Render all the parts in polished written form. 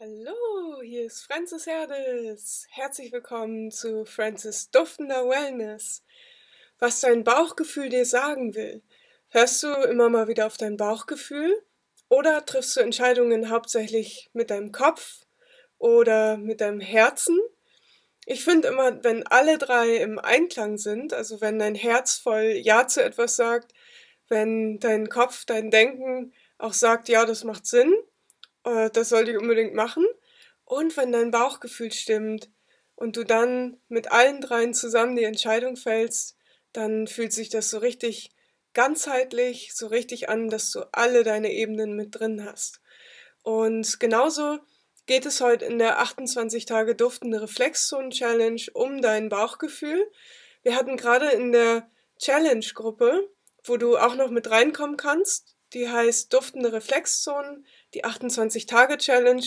Hallo, hier ist Frances Herdes. Herzlich willkommen zu Frances Duftender Wellness. Was dein Bauchgefühl dir sagen will. Hörst du immer mal wieder auf dein Bauchgefühl? Oder triffst du Entscheidungen hauptsächlich mit deinem Kopf oder mit deinem Herzen? Ich finde immer, wenn alle drei im Einklang sind, also wenn dein Herz voll Ja zu etwas sagt, wenn dein Kopf, dein Denken auch sagt, ja, das macht Sinn, das sollte ich unbedingt machen. Und wenn dein Bauchgefühl stimmt und du dann mit allen dreien zusammen die Entscheidung fällst, dann fühlt sich das so richtig ganzheitlich, so richtig an, dass du alle deine Ebenen mit drin hast. Und genauso geht es heute in der 28 Tage duftende Reflexzonen-Challenge um dein Bauchgefühl. Wir hatten gerade in der Challenge-Gruppe, wo du auch noch mit reinkommen kannst, die heißt Duftende Reflexzonen, die 28-Tage-Challenge.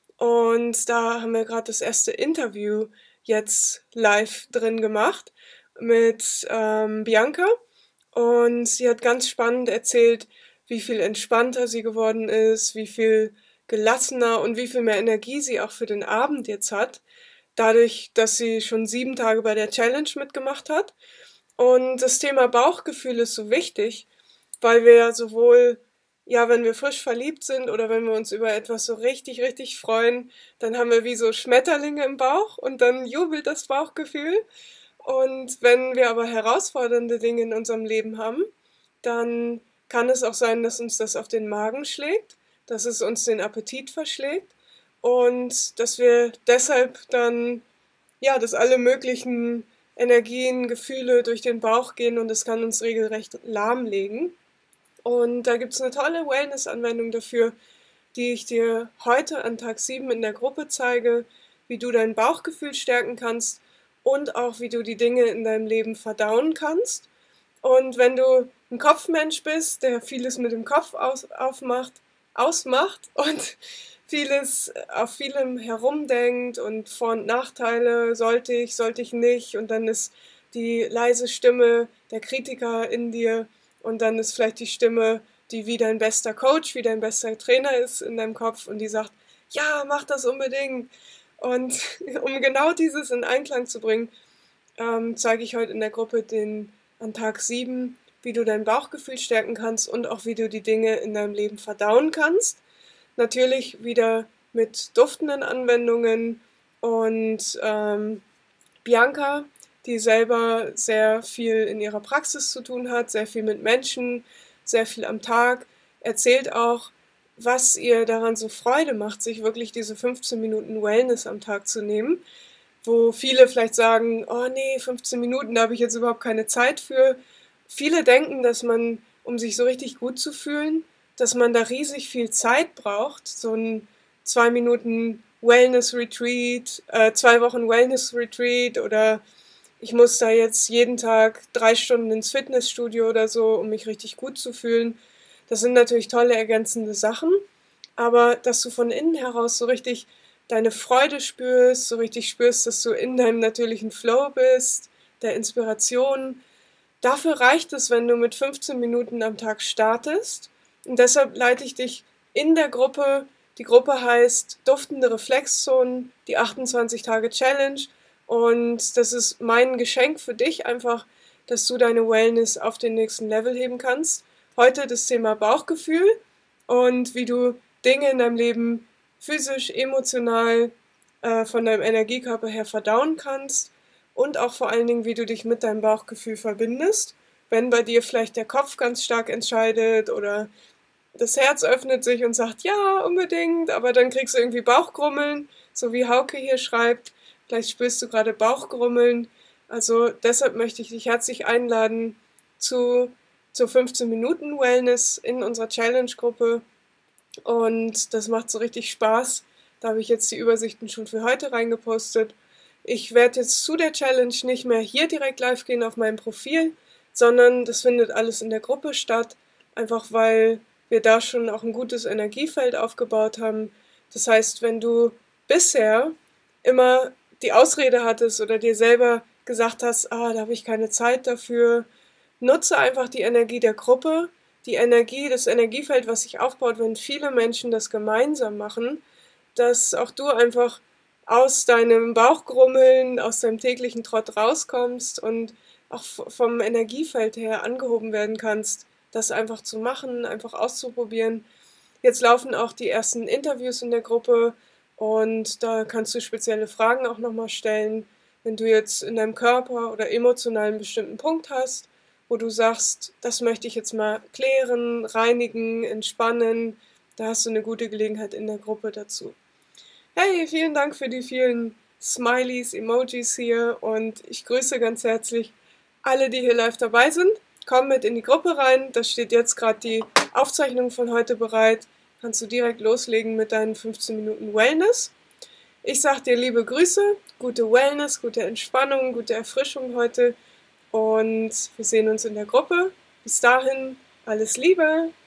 Und da haben wir gerade das erste Interview jetzt live drin gemacht mit Bianca. Und sie hat ganz spannend erzählt, wie viel entspannter sie geworden ist, wie viel gelassener und wie viel mehr Energie sie auch für den Abend jetzt hat, dadurch, dass sie schon 7 Tage bei der Challenge mitgemacht hat. Und das Thema Bauchgefühl ist so wichtig, weil wir sowohl, ja, wenn wir frisch verliebt sind oder wenn wir uns über etwas so richtig, richtig freuen, dann haben wir wie so Schmetterlinge im Bauch und dann jubelt das Bauchgefühl. Und wenn wir aber herausfordernde Dinge in unserem Leben haben, dann kann es auch sein, dass uns das auf den Magen schlägt, dass es uns den Appetit verschlägt und dass wir deshalb dann, ja, dass alle möglichen Energien, Gefühle durch den Bauch gehen und das kann uns regelrecht lahmlegen. Und da gibt es eine tolle Wellness-Anwendung dafür, die ich dir heute an Tag 7 in der Gruppe zeige, wie du dein Bauchgefühl stärken kannst und auch wie du die Dinge in deinem Leben verdauen kannst. Und wenn du ein Kopfmensch bist, der vieles mit dem Kopf ausmacht und vieles auf vielem herumdenkt und Vor- und Nachteile, sollte ich nicht, und dann ist die leise Stimme der Kritiker in dir und dann ist vielleicht die Stimme, die wie dein bester Coach, wie dein bester Trainer ist in deinem Kopf und die sagt, ja, mach das unbedingt. Und um genau dieses in Einklang zu bringen, zeige ich heute in der Gruppe an Tag 7, wie du dein Bauchgefühl stärken kannst und auch wie du die Dinge in deinem Leben verdauen kannst. Natürlich wieder mit duftenden Anwendungen und Bianca, die selber sehr viel in ihrer Praxis zu tun hat, sehr viel mit Menschen, sehr viel am Tag, erzählt auch, was ihr daran so Freude macht, sich wirklich diese 15 Minuten Wellness am Tag zu nehmen, wo viele vielleicht sagen, oh nee, 15 Minuten, da habe ich jetzt überhaupt keine Zeit für. Viele denken, dass man, um sich so richtig gut zu fühlen, dass man da riesig viel Zeit braucht, so ein 2 Minuten Wellness Retreat, 2 Wochen Wellness Retreat oder ich muss da jetzt jeden Tag 3 Stunden ins Fitnessstudio oder so, um mich richtig gut zu fühlen. Das sind natürlich tolle ergänzende Sachen, aber dass du von innen heraus so richtig deine Freude spürst, so richtig spürst, dass du in deinem natürlichen Flow bist, der Inspiration. Dafür reicht es, wenn du mit 15 Minuten am Tag startest. Und deshalb leite ich dich in der Gruppe. Die Gruppe heißt Duftende Reflexzonen, die 28 Tage Challenge. Und das ist mein Geschenk für dich, einfach, dass du deine Wellness auf den nächsten Level heben kannst. Heute das Thema Bauchgefühl und wie du Dinge in deinem Leben physisch, emotional, von deinem Energiekörper her verdauen kannst und auch vor allen Dingen, wie du dich mit deinem Bauchgefühl verbindest. Wenn bei dir vielleicht der Kopf ganz stark entscheidet oder das Herz öffnet sich und sagt, ja, unbedingt, aber dann kriegst du irgendwie Bauchgrummeln, so wie Hauke hier schreibt. Vielleicht spürst du gerade Bauchgrummeln. Also deshalb möchte ich dich herzlich einladen zur 15 Minuten Wellness in unserer Challenge-Gruppe. Und das macht so richtig Spaß. Da habe ich jetzt die Übersichten schon für heute reingepostet. Ich werde jetzt zu der Challenge nicht mehr hier direkt live gehen auf meinem Profil, sondern das findet alles in der Gruppe statt, einfach weil wir da schon auch ein gutes Energiefeld aufgebaut haben. Das heißt, wenn du bisher immer die Ausrede hattest oder dir selber gesagt hast, da habe ich keine Zeit dafür, nutze einfach die Energie der Gruppe, die Energie, das Energiefeld, was sich aufbaut, wenn viele Menschen das gemeinsam machen, dass auch du einfach aus deinem Bauchgrummeln, aus deinem täglichen Trott rauskommst und auch vom Energiefeld her angehoben werden kannst, das einfach zu machen, einfach auszuprobieren. Jetzt laufen auch die ersten Interviews in der Gruppe und da kannst du spezielle Fragen auch nochmal stellen, wenn du jetzt in deinem Körper oder emotional einen bestimmten Punkt hast, wo du sagst, das möchte ich jetzt mal klären, reinigen, entspannen. Da hast du eine gute Gelegenheit in der Gruppe dazu. Hey, vielen Dank für die vielen Smileys, Emojis hier und ich grüße ganz herzlich alle, die hier live dabei sind. Komm mit in die Gruppe rein, da steht jetzt gerade die Aufzeichnung von heute bereit. Kannst du direkt loslegen mit deinen 15 Minuten Wellness. Ich sage dir liebe Grüße, gute Wellness, gute Entspannung, gute Erfrischung heute und wir sehen uns in der Gruppe. Bis dahin, alles Liebe!